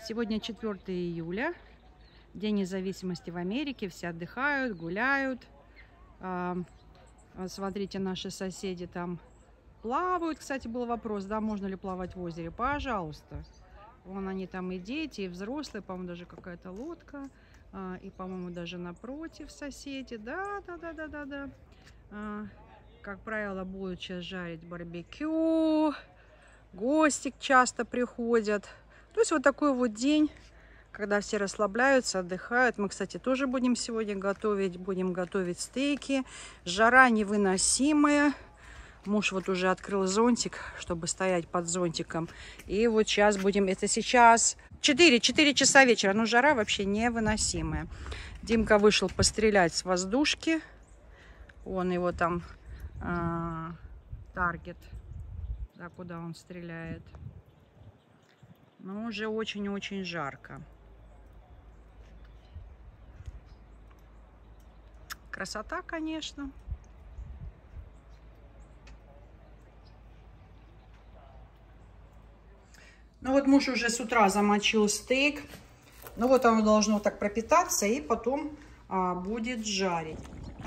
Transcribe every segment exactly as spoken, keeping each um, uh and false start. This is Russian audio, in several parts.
Сегодня четвёртое июля, День независимости в Америке. Все отдыхают, гуляют. Смотрите, наши соседи там плавают. Кстати, был вопрос, да, можно ли плавать в озере. Пожалуйста. Вон они там и дети, и взрослые. По-моему, даже какая-то лодка. И, по-моему, даже напротив соседи. Да, да, да, да, да, да. Как правило, будут сейчас жарить барбекю. Гости часто приходят. То есть вот такой вот день, когда все расслабляются, отдыхают. Мы, кстати, тоже будем сегодня готовить. Будем готовить стейки. Жара невыносимая. Муж вот уже открыл зонтик, чтобы стоять под зонтиком. И вот сейчас будем... Это сейчас четыре часа вечера. Но жара вообще невыносимая. Димка вышел пострелять с воздушки. Вон его там а, таргет. Да, куда он стреляет. Но уже очень-очень жарко. Красота, конечно. Ну вот муж уже с утра замочил стейк. Ну вот оно должно так пропитаться и потом а, будет жарить.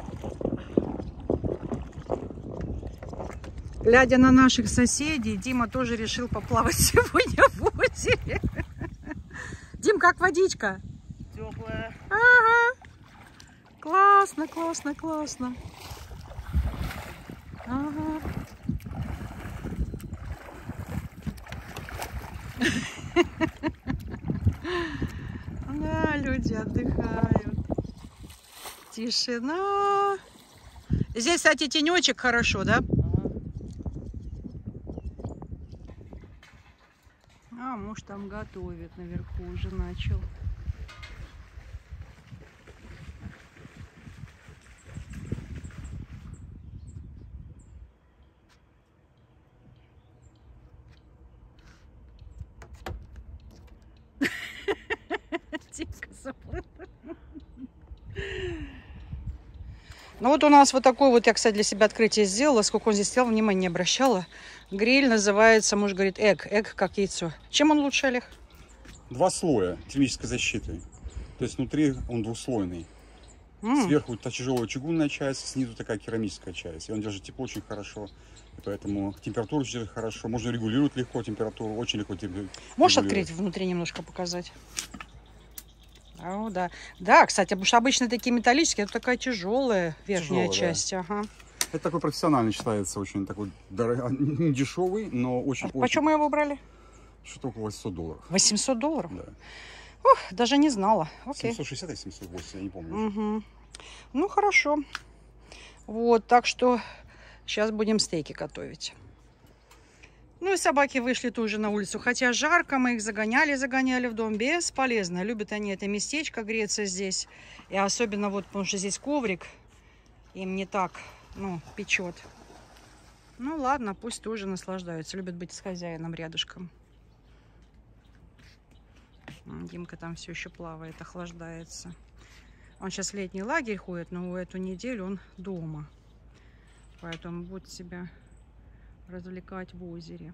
Глядя на наших соседей, Дима тоже решил поплавать сегодня в озере. Дим, как водичка? Теплая. Ага. Классно, классно, классно. Ага. Да, люди отдыхают. Тишина. Здесь, кстати, тенечек хорошо, да? А, муж там готовит, наверху уже начал. Ну вот у нас вот такой вот, я, кстати, для себя открытие сделала. Сколько он здесь стоял, внимания не обращала. Гриль называется, муж говорит, эг. Эг как яйцо. Чем он лучше, Олег? Два слоя термической защиты. То есть внутри он двухслойный. Mm. Сверху та тяжелая чугунная часть, снизу такая керамическая часть. И он держит тепло очень хорошо. И поэтому температуру держит хорошо. Можно регулировать легко температуру, очень легко регулировать. Можешь открыть внутри немножко показать? О, да. Да, кстати, потому что обычно такие металлические, это такая тяжелая верхняя Тяжелая, часть. Да. Ага. Это такой профессиональный считается, очень такой дорогой, не дешевый, но очень... А очень... Почему мы его брали? Что-то около восемьсот долларов. восемьсот долларов? Да. Ух, даже не знала. Окей. семьсот шестьдесят или семьсот восемьдесят, я не помню. Угу. Ну, хорошо. Вот, так что сейчас будем стейки готовить. Ну и собаки вышли тоже на улицу. Хотя жарко, мы их загоняли, загоняли в дом. Бесполезно. Любят они это местечко, греться здесь. И особенно вот, потому что здесь коврик. Им не так, ну, печет. Ну ладно, пусть тоже наслаждаются. Любят быть с хозяином рядышком. Димка там все еще плавает, охлаждается. Он сейчас в летний лагерь ходит, но эту неделю он дома. Поэтому будет себя развлекать в озере.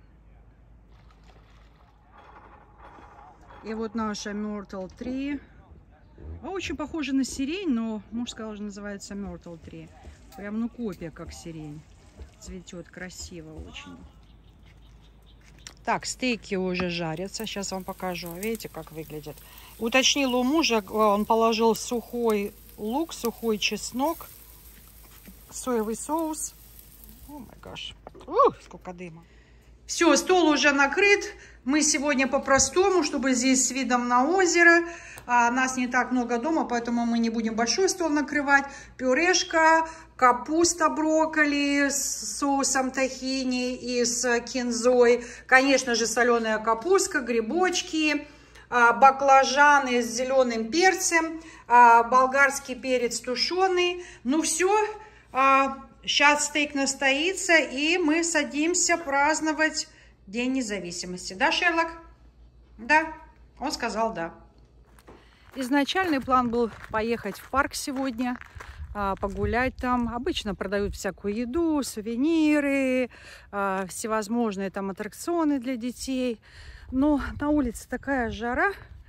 И вот наша Myrtle три. Очень похоже на сирень, но муж сказал, что называется Myrtle три. Прям, ну, копия, как сирень. Цветет красиво очень. Так, стейки уже жарятся. Сейчас вам покажу. Видите, как выглядит. Уточнил у мужа, он положил сухой лук, сухой чеснок, соевый соус. О май гаш. Ух, сколько дыма. Все, стол уже накрыт. Мы сегодня по-простому, чтобы здесь с видом на озеро. А нас не так много дома, поэтому мы не будем большой стол накрывать. Пюрешка, капуста, брокколи с соусом тахини и с кинзой. Конечно же, соленая капустка, грибочки, баклажаны с зеленым перцем, болгарский перец тушеный. Ну все. Сейчас стейк настоится, и мы садимся праздновать День независимости. Да, Шерлок? Да. Он сказал да. Изначальный план был поехать в парк сегодня, погулять там. Обычно продают всякую еду, сувениры, всевозможные там аттракционы для детей. Но на улице такая жара,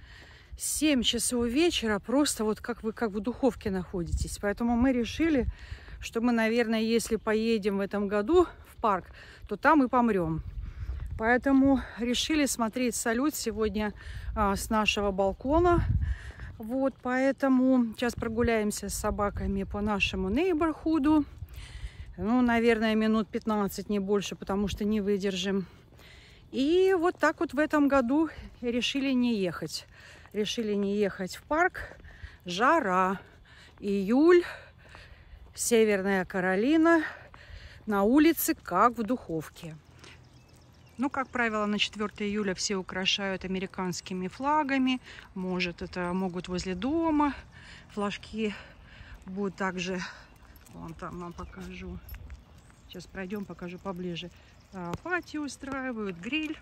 семь часов вечера, просто вот как вы как в духовке находитесь. Поэтому мы решили, что мы, наверное, если поедем в этом году в парк, то там и помрем. Поэтому решили смотреть салют сегодня а, с нашего балкона. Вот, поэтому сейчас прогуляемся с собаками по нашему нейборхуду. Ну, наверное, минут пятнадцать, не больше, потому что не выдержим. И вот так вот в этом году решили не ехать. Решили не ехать в парк. Жара. Июль. Северная Каролина. На улице как в духовке. Ну, как правило, на четвёртое июля все украшают американскими флагами. Может, это могут возле дома. Флажки будут также... Вон там вам покажу. Сейчас пройдем, покажу поближе. Пати устраивают, гриль.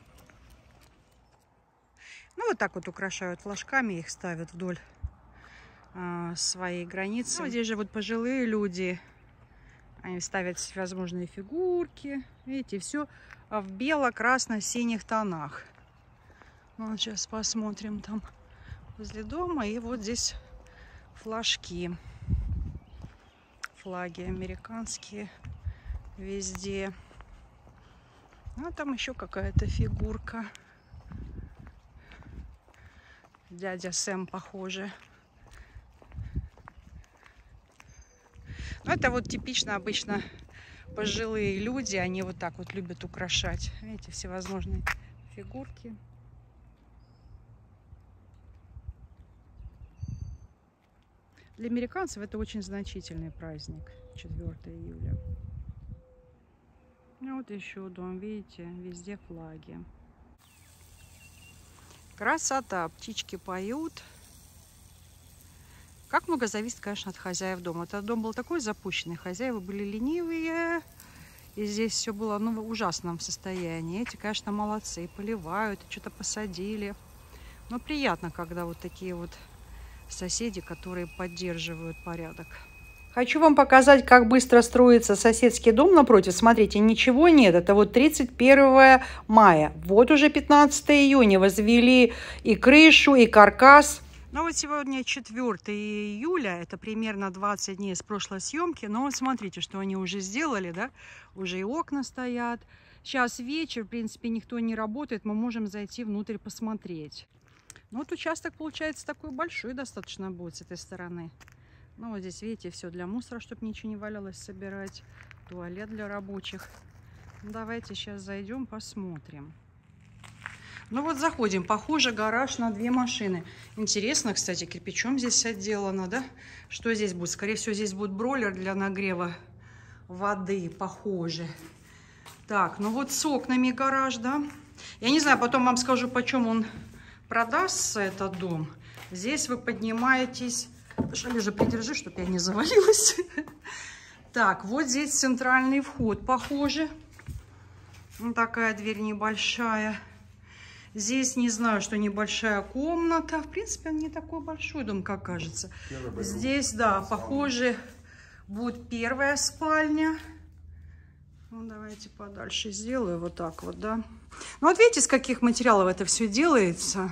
Ну, вот так вот украшают флажками, их ставят вдоль а, своей границы. Ну, здесь же вот пожилые люди. Они ставят всевозможные фигурки. Видите, все в бело-красно-синих тонах. Вот сейчас посмотрим там возле дома. И вот здесь флажки. Флаги американские везде. А там еще какая-то фигурка. Дядя Сэм, похоже. Ну, это вот типично обычно пожилые люди. Они вот так вот любят украшать. Видите, всевозможные фигурки. Для американцев это очень значительный праздник. четвёртое июля. Ну, вот еще дом, видите, везде флаги. Красота, птички поют. Как много зависит, конечно, от хозяев дома. Этот дом был такой запущенный, хозяева были ленивые. И здесь все было ну, в ужасном состоянии. Эти, конечно, молодцы, поливают, что-то посадили. Но приятно, когда вот такие вот соседи, которые поддерживают порядок. Хочу вам показать, как быстро строится соседский дом напротив. Смотрите, ничего нет. Это вот тридцать первое мая. Вот уже пятнадцатое июня. Возвели и крышу, и каркас. Ну вот сегодня четвёртое июля. Это примерно двадцать дней с прошлой съемки. Но вот смотрите, что они уже сделали, да? Уже и окна стоят. Сейчас вечер, в принципе, никто не работает. Мы можем зайти внутрь посмотреть. Ну вот участок получается такой большой достаточно будет с этой стороны. Ну, вот здесь, видите, все для мусора, чтобы ничего не валялось, собирать. Туалет для рабочих. Давайте сейчас зайдем, посмотрим. Ну, вот заходим. Похоже, гараж на две машины. Интересно, кстати, кирпичом здесь отделано, да? Что здесь будет? Скорее всего, здесь будет бройлер для нагрева воды, похоже. Так, ну вот с окнами гараж, да? Я не знаю, потом вам скажу, почем он продастся, этот дом. Здесь вы поднимаетесь... Лежа, придержи, чтобы я не завалилась. Так, вот здесь центральный вход, похоже. Вот такая дверь небольшая. Здесь, не знаю, что небольшая комната. В принципе, он не такой большой дом, как кажется. Здесь, да, похоже, будет первая спальня. Ну, давайте подальше сделаю вот так вот, да. Ну, вот видите, из каких материалов это все делается.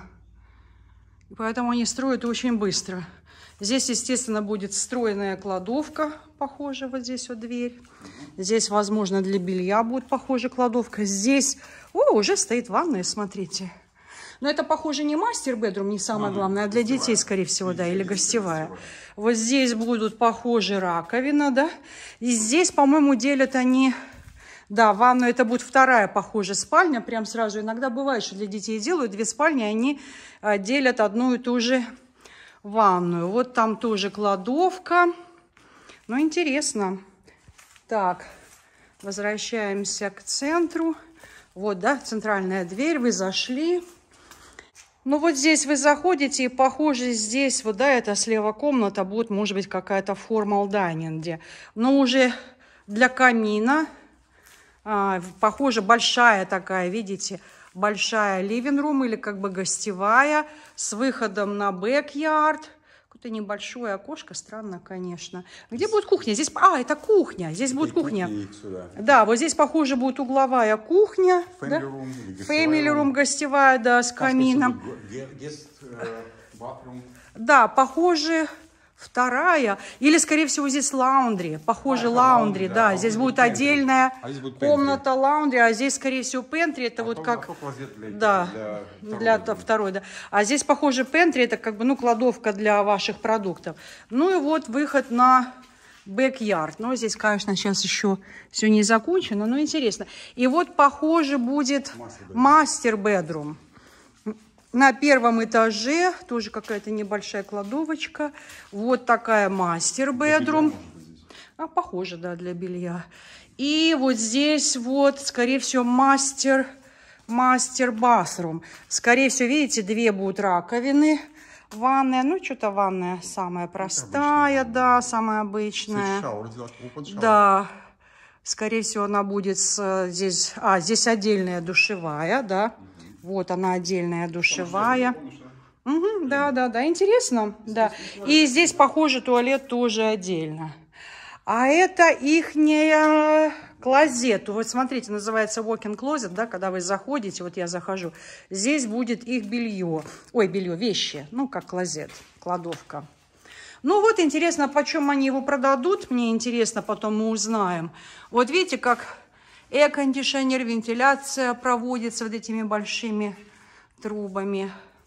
И поэтому они строят очень быстро. Здесь, естественно, будет встроенная кладовка, похоже, вот здесь вот дверь. Здесь, возможно, для белья будет, похоже, кладовка. Здесь, о, уже стоит ванная, смотрите. Но это, похоже, не мастер-бедрум, не самое главное, а для детей, скорее всего, да, или гостевая. Вот здесь будут, похоже, раковина, да. И здесь, по-моему, делят они... Да, ванну это будет вторая, похоже, спальня. Прям сразу. Иногда бывает, что для детей делают две спальни, они делят одну и ту же ванную. Вот там тоже кладовка. Ну, интересно. Так, возвращаемся к центру. Вот, да, центральная дверь. Вы зашли. Ну, вот здесь вы заходите, и, похоже, здесь, вот, да, это слева комната будет, может быть, какая-то формал дайнинг. Но уже для камина. А, похоже, большая такая, видите, большая ливинг-рум или как бы гостевая с выходом на бэк-ярд. Какое-то небольшое окошко, странно, конечно. Где будет кухня? Здесь, а, это кухня. Здесь это будет кухня. Сюда. Да, вот здесь, похоже, будет угловая кухня. Family да? room, Family room, гостевая, да, с там, камином. Guest, uh, bathroom. Да, похоже, вторая. Или, скорее всего, здесь лаундри. Похоже, а, лаундри, да. да. Здесь будет отдельная а здесь будет комната лаундри, а здесь, скорее всего, пентри. Это а вот то, как... Для, да, для, для второй, да. А здесь, похоже, пентри, это как бы, ну, кладовка для ваших продуктов. Ну и вот выход на бэк-ярд. Но здесь, конечно, сейчас еще все не закончено, но интересно. И вот, похоже, будет мастер-бедрум. На первом этаже тоже какая-то небольшая кладовочка. Вот такая мастер-бедрум. А, похоже, да, для белья. И вот здесь вот, скорее всего, мастер, мастер-басрум. Скорее всего, видите, две будут раковины. Ванная, ну, что-то ванная самая простая, да, самая обычная. Шаур, да, скорее всего, она будет с, здесь, а, здесь отдельная душевая, да. Вот она отдельная душевая. Угу, да, да, да, интересно, да. И здесь, похоже, туалет тоже отдельно. А это ихняя клозет. Вот смотрите, называется walk-in closet, да, когда вы заходите, вот я захожу, здесь будет их белье. Ой, белье, вещи, ну, как клозет, кладовка. Ну, вот интересно, почем они его продадут, мне интересно, потом мы узнаем. Вот видите, как... Эко-кондиционер, вентиляция проводится вот этими большими трубами.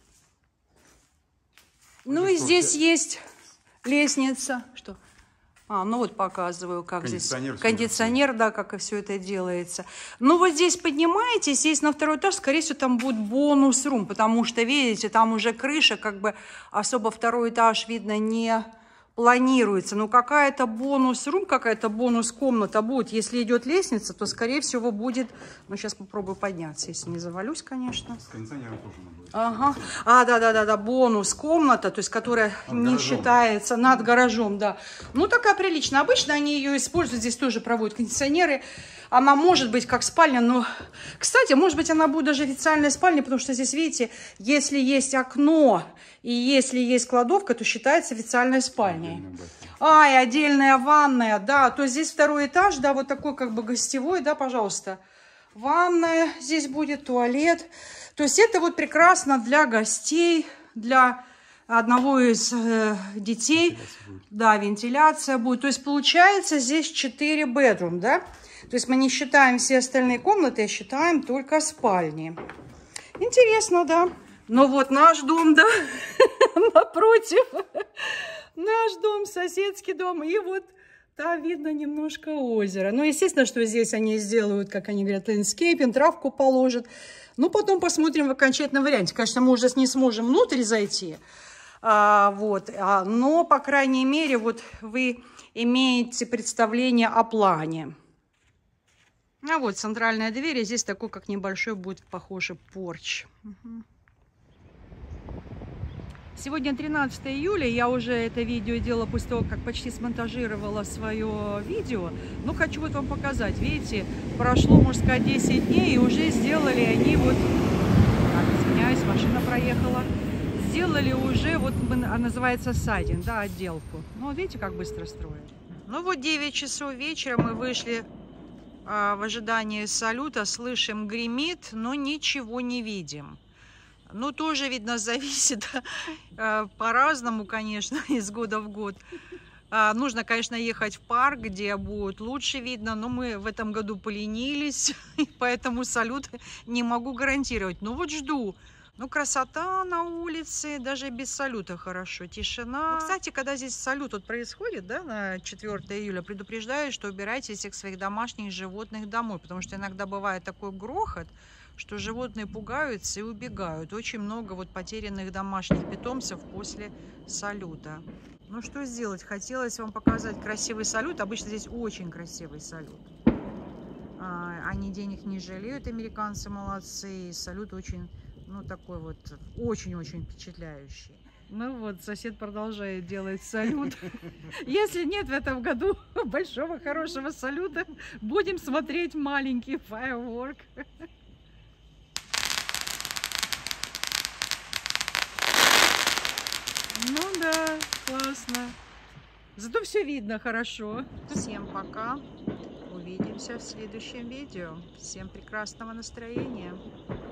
Ну и здесь есть лестница. Что? А, ну вот показываю, как кондиционер здесь кондиционер, да, как и все это делается. Ну вот здесь поднимаетесь, здесь на второй этаж, скорее всего, там будет бонус-рум, потому что, видите, там уже крыша, как бы особо второй этаж, видно, не... планируется, но какая-то бонус-рум, какая-то бонус-комната будет. Если идет лестница, то, скорее всего, будет... Ну, сейчас попробую подняться, если не завалюсь, конечно. С кондиционером тоже будет. Ага. А, да-да-да, бонус-комната, то есть, которая над не гаражом. Считается над гаражом, да. Ну, такая приличная. Обычно они ее используют, здесь тоже проводят кондиционеры. Она может быть как спальня, но... Кстати, может быть, она будет даже официальной спальней, потому что здесь, видите, если есть окно и если есть кладовка, то считается официальной спальней. А, и отдельная ванная, да. То есть здесь второй этаж, да, вот такой как бы гостевой, да, пожалуйста. Ванная, здесь будет туалет. То есть это вот прекрасно для гостей, для одного из э, детей. Вентиляция да, вентиляция будет. То есть получается здесь четыре bedroom, да. То есть мы не считаем все остальные комнаты, а считаем только спальни. Интересно, да. Но вот наш дом, да, напротив. Наш дом, соседский дом. И вот там видно немножко озера. Ну, естественно, что здесь они сделают, как они говорят, ландскейпинг, травку положат. Ну, потом посмотрим в окончательном варианте. Конечно, мы уже не сможем внутрь зайти. А, вот, а, но, по крайней мере, вот вы имеете представление о плане. А вот центральная дверь, и здесь такой, как небольшой, будет похоже порч. Угу. Сегодня тринадцатое июля, я уже это видео делала после того, как почти смонтажировала свое видео. Но хочу вот вам показать, видите, прошло, можно сказать, десять дней, и уже сделали они вот, так, извиняюсь, машина проехала, сделали уже, вот называется сайдинг, да, отделку. Ну, вот видите, как быстро строят. Ну, вот девять часов вечера мы вышли в ожидании салюта, слышим, гремит, но ничего не видим. Ну, тоже, видно, зависит по-разному, конечно, из года в год. Нужно, конечно, ехать в парк, где будет лучше видно, но мы в этом году поленились, поэтому салют не могу гарантировать. Ну, вот жду. Ну, красота на улице, даже без салюта хорошо, тишина. Ну, кстати, когда здесь салют вот происходит, да, на четвёртое июля, предупреждаю, что убирайте всех своих домашних животных домой, потому что иногда бывает такой грохот, что животные пугаются и убегают. Очень много вот потерянных домашних питомцев после салюта. Ну, что сделать? Хотелось вам показать красивый салют. Обычно здесь очень красивый салют. Они денег не жалеют, американцы молодцы. И салют очень... Ну, такой вот, очень-очень впечатляющий. Ну вот, сосед продолжает делать салют. Если нет в этом году большого хорошего салюта, будем смотреть маленький фаерворк. Ну да. Классно. Зато все видно хорошо. Всем пока. Увидимся в следующем видео. Всем прекрасного настроения.